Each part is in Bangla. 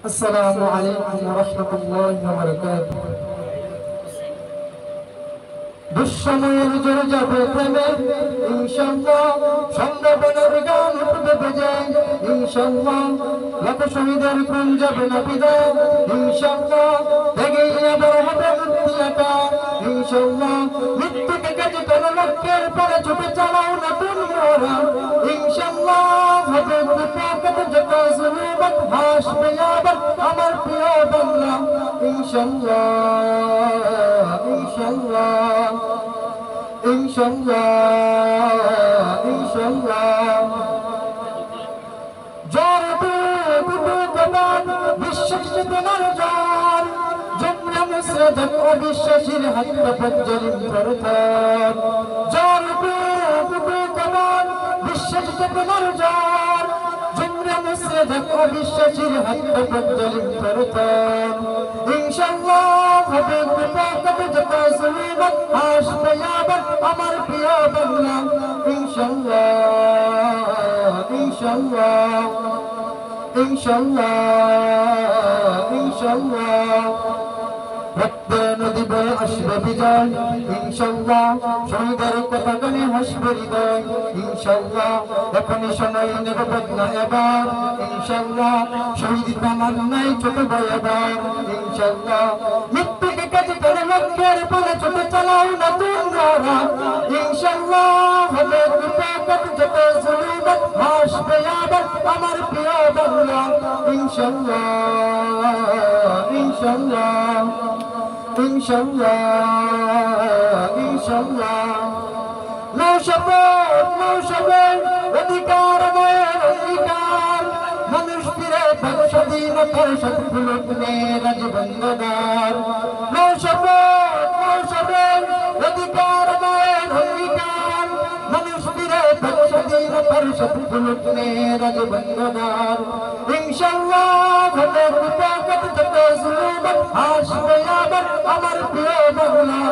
আসসালামু আলাইকুম ওয়া রাহমাতুল্লাহি ওয়া বারাকাতুহু। দুঃসময়ের জোরে যাবে প্রেমে ইনশাআল্লাহ, সন্ধ্যাবেলার গান উঠবে বেজে ইনশাআল্লাহ, লাখ শহীদের খুন যাবে না বিদায় ইনশাআল্লাহ, থেকেই আবার হবে মুক্তি একা ইনশাআল্লাহ। মৃত্যুকে কাজে কোন লক্ষ্যের পরে ছুটে চালাও না তোমরা ইনশাআল্লাহ, হবে বিপদ যত জুলুমত হাসবে আবার আমার প্রিয় বাংলা ইনশাআল্লাহ ইনশাআল্লাহ ইনশাআল্লাহ ইনশাআল্লাহ। জ্বর বুবু কবান বিশ্বাস চেতনার জ্বর, জমরা মুসরাদাত অবিশ্বাসীর হাতটা পঞ্জলিম করতাম। জ্বর বুবু কবান বিশ্বাস চেতনার জ্বর, জমরা মুসরাদাত অবিশ্বাসীর হাতটা পঞ্জলিম করতাম ইনশাআল্লাহ। হবে বিপদ যত জুলুমত হাসবে আবার আমার প্রিয় বাংলা ইনশাআল্লাহ ইনশাআল্লাহ ইনশাআল্লাহ ইনশাআল্লাহ। রক্তে নদী বয়ে আসবে বিজয় ইনশাআল্লাহ, শহীদের কথা গানে হাসবে হৃদয় ইনশাআল্লাহ। এখনই সময় নেব বদলা এবার ইনশাআল্লাহ, শহীদ আমার নাই ছোট ভাই এবার ইনশাআল্লাহ। মৃত্যুকে কাজে করে লক্ষ্যের পরে ছোট চালাও না তোমরা ইনশাআল্লাহ, হবে বিপদ যত জুলুমত হাসবে আবার আমার প্রিয় বাংলা ইনশাআল্লাহ ইনশাআল্লাহ ইনশাআল্লাহ ইনশাআল্লাহ। নৌশপথ অধিকার নয়ের অঙ্গীকার, মানুষ ফিরে পাবে স্বাধীনতার সৎফুলক রাজবন্দনার। নৌশপথ অধিকার নয়ের অঙ্গীকার, মানুষ ফিরে পাবে স্বাধীনতার সৎফুলক রাজবন্দনার ইনশাআল্লাহ। হবে বিপদ যত জুলুমত হাসবে আবার আমার প্রিয় বাংলা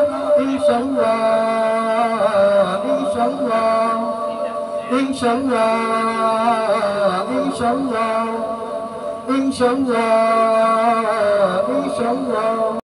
ইনশাআল্লাহ ইনশাআল্লাহ ইনশাআল্লাহ ইনশাআল্লাহ ইনশাআল্লাহ ইনশাআল্লাহ।